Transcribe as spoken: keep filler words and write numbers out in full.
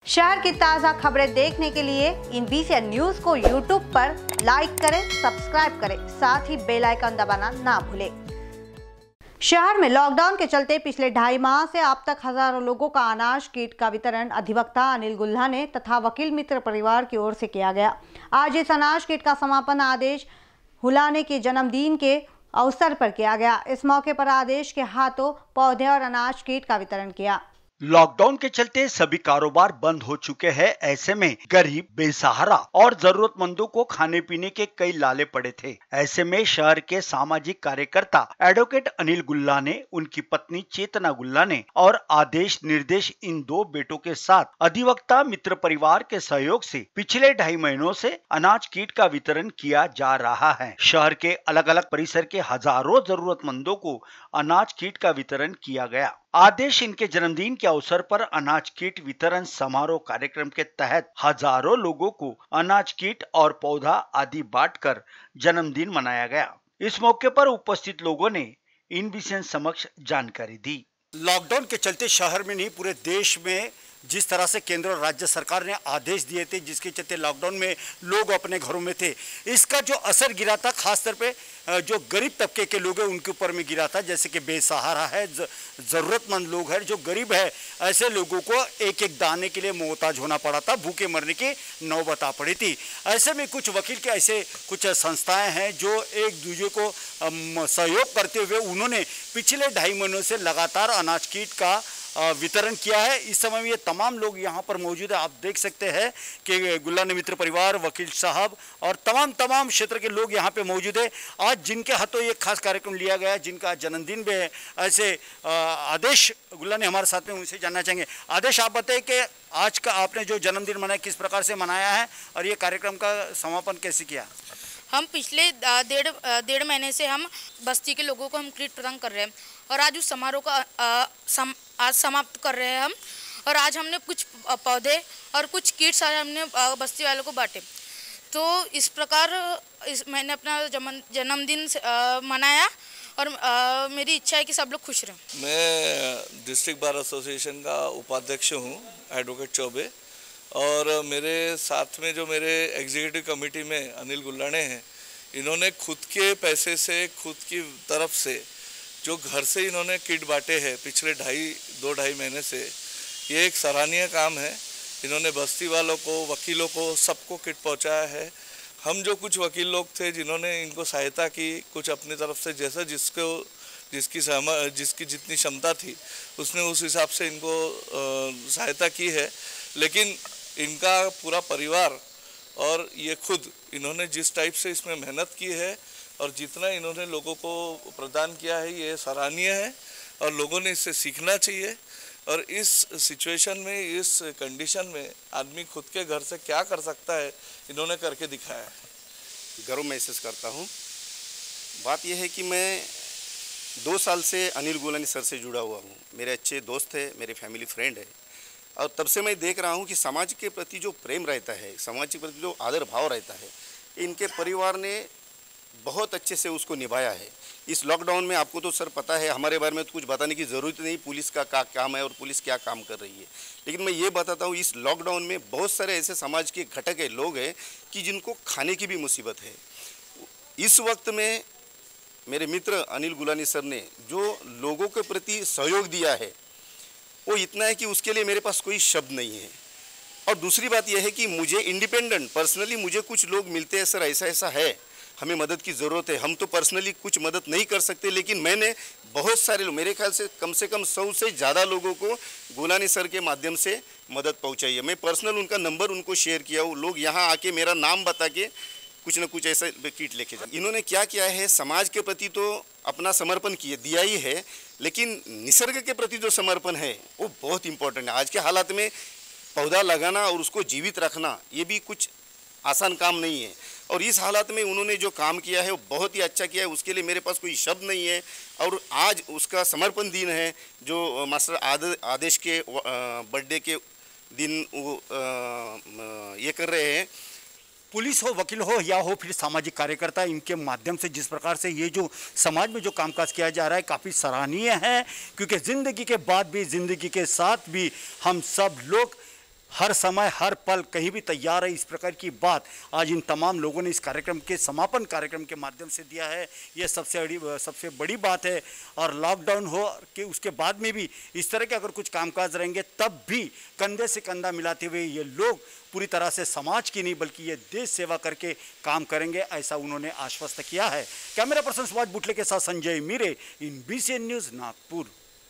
शहर की ताज़ा खबरें देखने के लिए इन बीसीएन न्यूज को यूट्यूब पर लाइक करें, सब्सक्राइब करें, साथ ही बेल आइकन दबाना ना भूलें। शहर में लॉकडाउन के चलते पिछले ढाई माह से अब तक हजारों लोगों का अनाज किट का वितरण अधिवक्ता अनिल गुल्हा ने तथा वकील मित्र परिवार की ओर से किया गया। आज इस अनाज किट का समापन आदेश हुलाने के जन्मदिन के अवसर पर किया गया। इस मौके पर आदेश के हाथों पौधे और अनाज किट का वितरण किया। लॉकडाउन के चलते सभी कारोबार बंद हो चुके हैं। ऐसे में गरीब, बेसहारा और जरूरतमंदों को खाने पीने के कई लाले पड़े थे। ऐसे में शहर के सामाजिक कार्यकर्ता एडवोकेट अनिल गुल्हा ने, उनकी पत्नी चेतना गुल्हा ने और आदेश निर्देश इन दो बेटों के साथ अधिवक्ता मित्र परिवार के सहयोग से पिछले ढाई महीनों से अनाज किट का वितरण किया जा रहा है। शहर के अलग अलग परिसर के हजारों जरूरतमंदों को अनाज किट का वितरण किया गया। आदेश इनके जन्मदिन के अवसर पर अनाज किट वितरण समारोह कार्यक्रम के तहत हजारों लोगों को अनाज किट और पौधा आदि बांटकर जन्मदिन मनाया गया। इस मौके पर उपस्थित लोगों ने इन बीसीएन समक्ष जानकारी दी। लॉकडाउन के चलते शहर में नहीं, पूरे देश में जिस तरह से केंद्र और राज्य सरकार ने आदेश दिए थे, जिसके चलते लॉकडाउन में लोग अपने घरों में थे, इसका जो असर गिरा था खासतौर पे जो गरीब तबके के लोग हैं उनके ऊपर में गिरा था। जैसे कि बेसहारा है, ज़रूरतमंद लोग हैं, जो गरीब है, ऐसे लोगों को एक एक दाने के लिए मोहताज होना पड़ा था, भूखे मरने की नौबत आ पड़ी थी। ऐसे में कुछ वकील के ऐसे कुछ संस्थाएं हैं जो एक दूसरे को सहयोग करते हुए उन्होंने पिछले ढाई महीनों से लगातार अनाज किट का वितरण किया है। इस समय में ये तमाम लोग यहाँ पर मौजूद है। आप देख सकते हैं कि गुल्हा ने मित्र परिवार, वकील साहब और तमाम तमाम क्षेत्र के लोग यहाँ पे मौजूद है। आज जिनके हाथों ये खास कार्यक्रम लिया गया है, जिनका जन्मदिन भी है, ऐसे आदेश गुल्हा ने हमारे साथ में, उनसे जानना चाहेंगे। आदेश, आप बताइए कि आज का आपने जो जन्मदिन मनाया किस प्रकार से मनाया है और ये कार्यक्रम का समापन कैसे किया? हम पिछले डेढ़ डेढ़ महीने से हम बस्ती के लोगों को हम किट प्रदान कर रहे हैं और आज उस समारोह का आ, सम, आज समाप्त कर रहे हैं हम। और आज हमने कुछ पौधे और कुछ किट्स आज हमने बस्ती वालों को बांटे। तो इस प्रकार इस मैंने अपना जन्मदिन मनाया और आ, मेरी इच्छा है कि सब लोग खुश रहें। मैं डिस्ट्रिक्ट बार एसोसिएशन का उपाध्यक्ष हूँ, एडवोकेट चौबे, और मेरे साथ में जो मेरे एग्जीक्यूटिव कमेटी में अनिल गुल्लाने हैं, इन्होंने खुद के पैसे से, खुद की तरफ से जो घर से इन्होंने किट बांटे हैं पिछले ढाई दो ढाई महीने से, ये एक सराहनीय काम है। इन्होंने बस्ती वालों को, वकीलों को, सबको किट पहुंचाया है। हम जो कुछ वकील लोग थे जिन्होंने इनको सहायता की, कुछ अपनी तरफ से जैसा जिसको जिसकी जिसकी जितनी क्षमता थी उसने उस हिसाब से इनको सहायता की है। लेकिन इनका पूरा परिवार और ये खुद, इन्होंने जिस टाइप से इसमें मेहनत की है और जितना इन्होंने लोगों को प्रदान किया है, ये सराहनीय है और लोगों ने इससे सीखना चाहिए। और इस सिचुएशन में, इस कंडीशन में आदमी खुद के घर से क्या कर सकता है, इन्होंने करके दिखाया है। गर्व महसूस करता हूँ। बात यह है कि मैं दो साल से अनिल गुल्हाने सर से जुड़ा हुआ हूँ। मेरे अच्छे दोस्त है, मेरे फैमिली फ्रेंड है, और तब से मैं देख रहा हूँ कि समाज के प्रति जो प्रेम रहता है, समाज के प्रति जो आदर भाव रहता है, इनके परिवार ने बहुत अच्छे से उसको निभाया है। इस लॉकडाउन में आपको तो सर पता है, हमारे बारे में तो कुछ बताने की ज़रूरत नहीं, पुलिस का क्या काम है और पुलिस क्या काम कर रही है। लेकिन मैं ये बताता हूँ, इस लॉकडाउन में बहुत सारे ऐसे समाज के घटक है, लोग हैं कि जिनको खाने की भी मुसीबत है। इस वक्त में मेरे मित्र अनिल गुल्हाने सर ने जो लोगों के प्रति सहयोग दिया है, वो इतना है कि उसके लिए मेरे पास कोई शब्द नहीं है। और दूसरी बात यह है कि मुझे इंडिपेंडेंट पर्सनली मुझे कुछ लोग मिलते हैं, सर ऐसा ऐसा है, हमें मदद की ज़रूरत है। हम तो पर्सनली कुछ मदद नहीं कर सकते, लेकिन मैंने बहुत सारे लोग, मेरे ख्याल से कम से कम सौ से ज़्यादा लोगों को गुल्हाने सर के माध्यम से मदद पहुंचाई है। मैं पर्सनल उनका नंबर उनको शेयर किया, वो लोग यहाँ आके मेरा नाम बता के कुछ ना कुछ ऐसा किट लेके जाए। इन्होंने क्या किया है, समाज के प्रति तो अपना समर्पण किया दिया ही है, लेकिन निसर्ग के प्रति जो समर्पण है वो बहुत इम्पोर्टेंट है। आज के हालात में पौधा लगाना और उसको जीवित रखना, ये भी कुछ आसान काम नहीं है। और इस हालात में उन्होंने जो काम किया है वो बहुत ही अच्छा किया है, उसके लिए मेरे पास कोई शब्द नहीं है। और आज उसका समर्पण दिन है, जो मास्टर आदेश के बर्थडे के दिन वो ये कर रहे हैं। पुलिस हो, वकील हो या हो फिर सामाजिक कार्यकर्ता, इनके माध्यम से जिस प्रकार से ये जो समाज में जो कामकाज किया जा रहा है काफ़ी सराहनीय है, क्योंकि ज़िंदगी के बाद भी, ज़िंदगी के साथ भी हम सब लोग हर समय हर पल कहीं भी तैयार है, इस प्रकार की बात आज इन तमाम लोगों ने इस कार्यक्रम के समापन कार्यक्रम के माध्यम से दिया है। ये सबसे बड़ी सबसे बड़ी बात है। और लॉकडाउन हो कि उसके बाद में भी इस तरह के अगर कुछ कामकाज रहेंगे तब भी कंधे से कंधा मिलाते हुए ये लोग पूरी तरह से समाज की नहीं बल्कि ये देश सेवा करके काम करेंगे, ऐसा उन्होंने आश्वस्त किया है। कैमरा पर्सन सुभाष बुटले के साथ Sanjay Meere, in B C N news Nagpur.